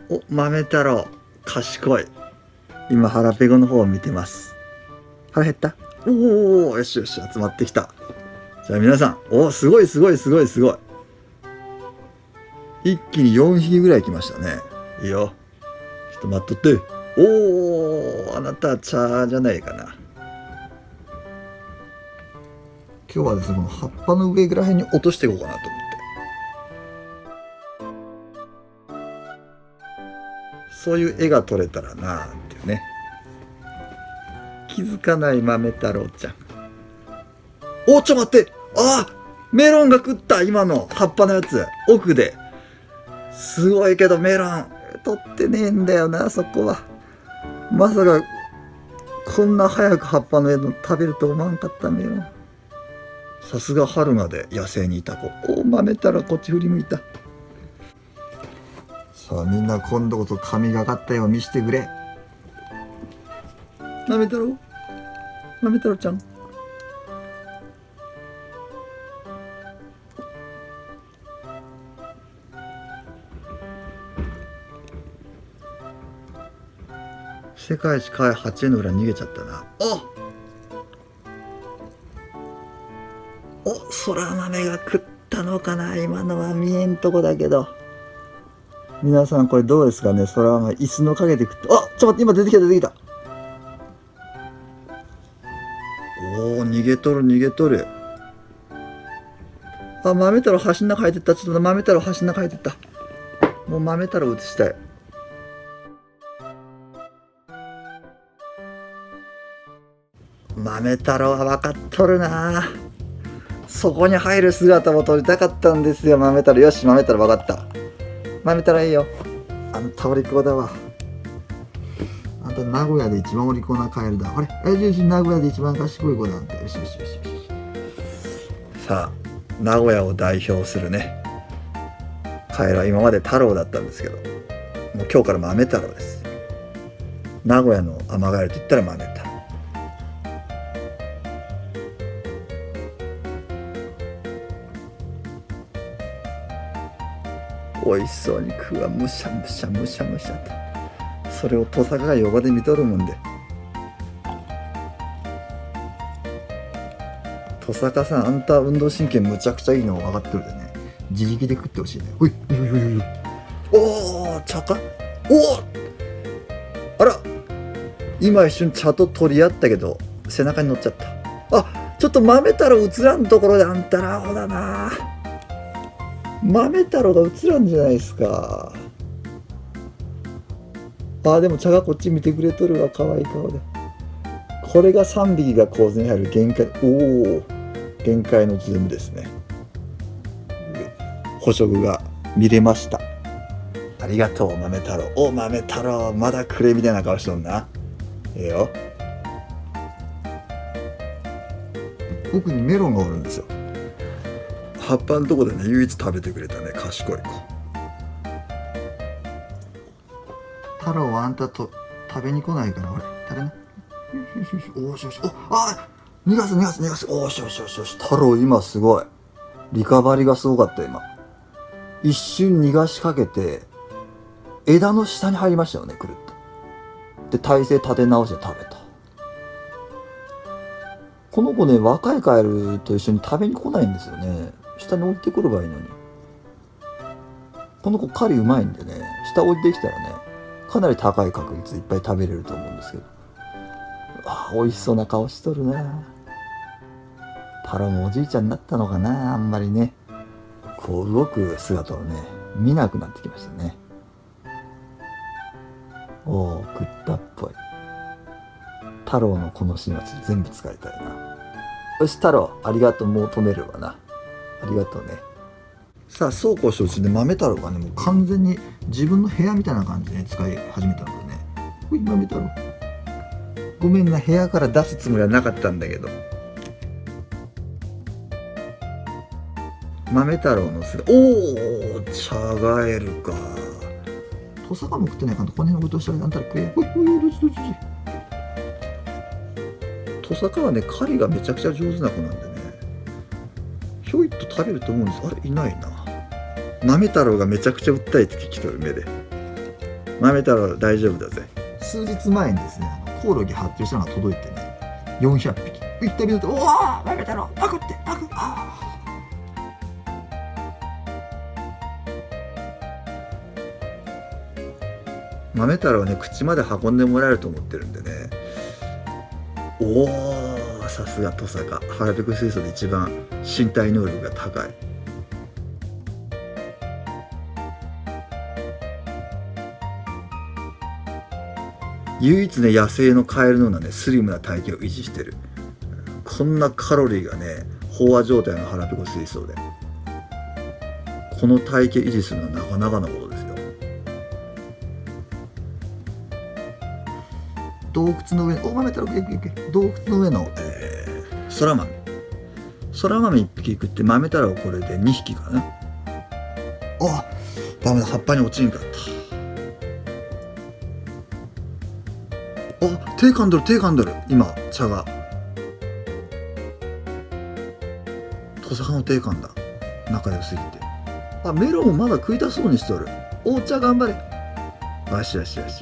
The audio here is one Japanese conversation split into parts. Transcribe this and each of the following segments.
お、豆太郎賢い。今腹ペコの方を見てます。腹減った。おお、よしよし、集まってきた。じゃあ皆さん、お、すごいすごいすごいすごい。一気に4匹ぐらい来ましたね。いいよ。ちょっと待っとって。おお、あなた茶じゃないかな。今日はですね、この葉っぱの上ぐらいに落としていこうかなと思って。そういう絵が撮れたらなーっていうね。気づかない豆太郎ちゃん。お、ちょ待って。あ、メロンが食った。今の葉っぱのやつ奥で。すごいけどメロン取ってねえんだよな、そこは。まさかこんな早く葉っぱの絵の食べると思わんかったメロン。さすが春まで野生にいた子。お、豆太郎こっち振り向いた。さあみんな今度こそ神がかった絵を見せてくれ。豆太郎、豆太郎ちゃん。世界一可愛い8円の裏逃げちゃったな。お、そら豆が食ったのかな。今のは見えんとこだけど。皆さんこれどうですかね。そら豆椅子の陰で食った。あ、ちょっと待って、今出てきた出てきた。おお、逃げとる逃げとる。あ、豆太郎橋の中入ってった。ちょっと豆太郎橋の中入ってった。もう豆太郎映したい。豆太郎は分かっとるな。そこに入る姿も撮りたかったんですよ、豆太郎。よし、豆太郎分かった。豆太郎いいよ。あんたお利口だわ。あんた名古屋で一番お利口なカエルだ。あれ、よし、名古屋で一番賢い子だって。よしよしよしよし。さあ、名古屋を代表するねカエルは今まで太郎だったんですけど、もう今日から豆太郎です。名古屋のアマガエルと言ったら豆太郎。美味しそうに食うわ。むしゃむしゃむしゃむしゃと。それをトサカが横で見とるもんで。トサカさん、あんた運動神経むちゃくちゃいいの分かってるでね。自力で食ってほしいね。ほいほいほいほい。おお、茶か。おお、あら、今一瞬茶と取り合ったけど背中に乗っちゃった。あ、ちょっと豆太郎映らんところであんたらアホだな。豆太郎が映らんじゃないですか。あ、でも茶がこっち見てくれとるわ。可愛い顔で。これが3匹が構図に入る限界。おお、限界のズームですね。捕食が見れました。ありがとう豆太郎。お、豆太郎まだくれみたいな顔しとんな。ええよ。奥にメロンがおるんですよ。葉っぱのとこでね、唯一食べてくれたね、賢い子。太郎はあんたと食べに来ないから、ほれ食べな。よしよしよし、おしよし、お、あ、逃がす逃がす逃がす。おしよしよしよし。太郎今すごいリカバリがすごかった。今一瞬逃がしかけて枝の下に入りましたよね、くるっと。で体勢立て直して食べた。この子ね、若いカエルと一緒に食べに来ないんですよね。下に降りてくればいいのに。この子狩りうまいんでね、下降りてきたらね、かなり高い確率いっぱい食べれると思うんですけど。あ、美味しそうな顔しとるな。太郎もおじいちゃんになったのかな。あんまりねこう動く姿をね見なくなってきましたね。おお、食ったっぽい。太郎のこのシーンはちょっと全部使いたいな。よし太郎、ありがとう。もう止めるわな。ありがとうね。さあ、そうこう承知で豆太郎がね、もう完全に自分の部屋みたいな感じで、ね、使い始めたのでね。ほい、豆太郎。ごめんな、部屋から出すつもりはなかったんだけど。豆太郎の姿。おお、茶ガエルか。トサカも食ってないかんと、この辺置いとしたらあんたら食え。ほいほい、どっちどっちどっち。トサカはね、狩りがめちゃくちゃ上手な子なんでね、ひょいっと食べると思うんです。あれ、いないな。豆太郎がめちゃくちゃ訴えてきとる目で。 豆太郎大丈夫だぜ。数日前にですね、コオロギ発表したのが届いてね、400匹。行ってみると、おお豆太郎パクってパクッ。豆太郎はね、口まで運んでもらえると思ってるんでね。おお、さすが登坂。腹ペコ水槽で一番身体能力が高い。唯一ね、野生のカエルのようなね、スリムな体型を維持してる。こんなカロリーがね、飽和状態の腹ペコ水槽でこの体型維持するのはなかなかのことですよ。洞窟の上に豆太郎洞窟の上の、そら豆1匹食って豆太郎これで2匹かな。あ、ダメだ、葉っぱに落ちんかった。あ、手噛んどる今茶が。トサカの手噛んだ、仲良すぎて。あ、メロンをまだ食いたそうにしとる。お茶頑張れ。よし。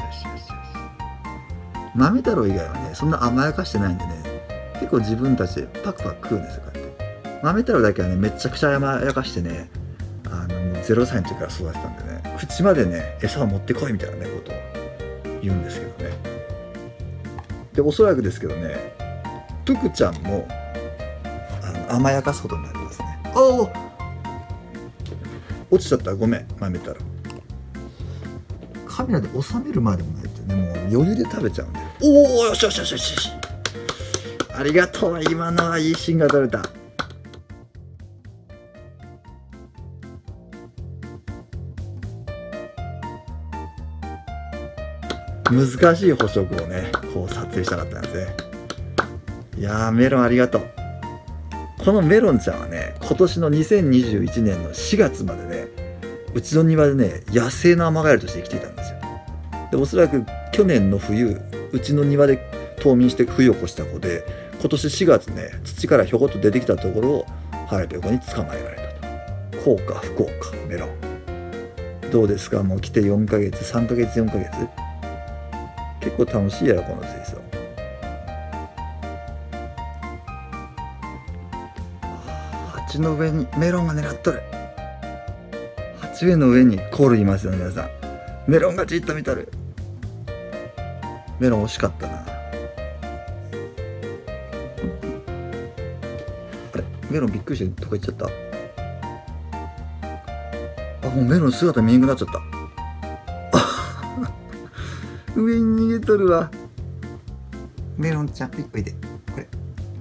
豆太郎以外はね、そんな甘やかしてないんでね、結構自分たちでパクパク食うんですよ、こうやって。豆太郎だけはね、めちゃくちゃ甘やかしてね、もう0歳の時から育てたんでね、口までね、餌を持ってこいみたいなね、ことを言うんですけどね。で、おそらくですけどね、トゥクちゃんも甘やかすことになりますね。おお、落ちちゃった、ごめん、豆太郎。カメラで収めるまでもないってね、もう余裕で食べちゃうんで。おお、よし。ありがとう、今のはいいシーンが撮れた。難しい捕食をね、こう撮影したかったんですね。いやー、メロンありがとう。このメロンちゃんはね、今年の2021年の4月までね、うちの庭でね、野生のアマガエルとして生きていたんですよ。で、おそらく去年の冬、うちの庭で冬眠して冬を越した子で、今年4月ね、土からひょこっと出てきたところを腹ペコに捕まえられたと。こうか不幸か、メロン。どうですか、もう来て4ヶ月、3ヶ月、4ヶ月。結構楽しいやろ、この水槽。鉢の上にメロンが狙っとる。鉢植えの上にコオロギいますよ、皆さん。メロンがじっと見とる。メロン惜しかったな。あれ、メロンびっくりしてどこ行っちゃった。あ、もうメロン姿見えなくなっちゃった。上に逃げとるわ。メロンちゃん、おいで。これ。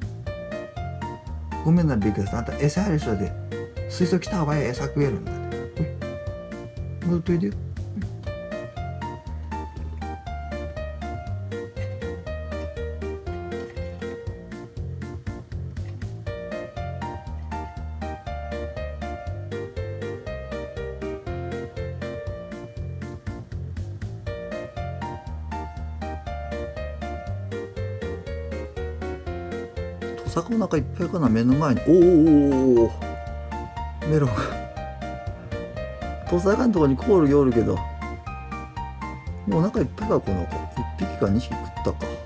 ごめんな、ビッグさん。あんた餌やる人で水槽来た方が餌食えるんだ。戻っといでよ。トサカお腹いっぱいかな、目の前に。おお、メロンが。トサカのところにコオロギおるけど、もうお腹いっぱいか、この子。1匹か2匹食ったか。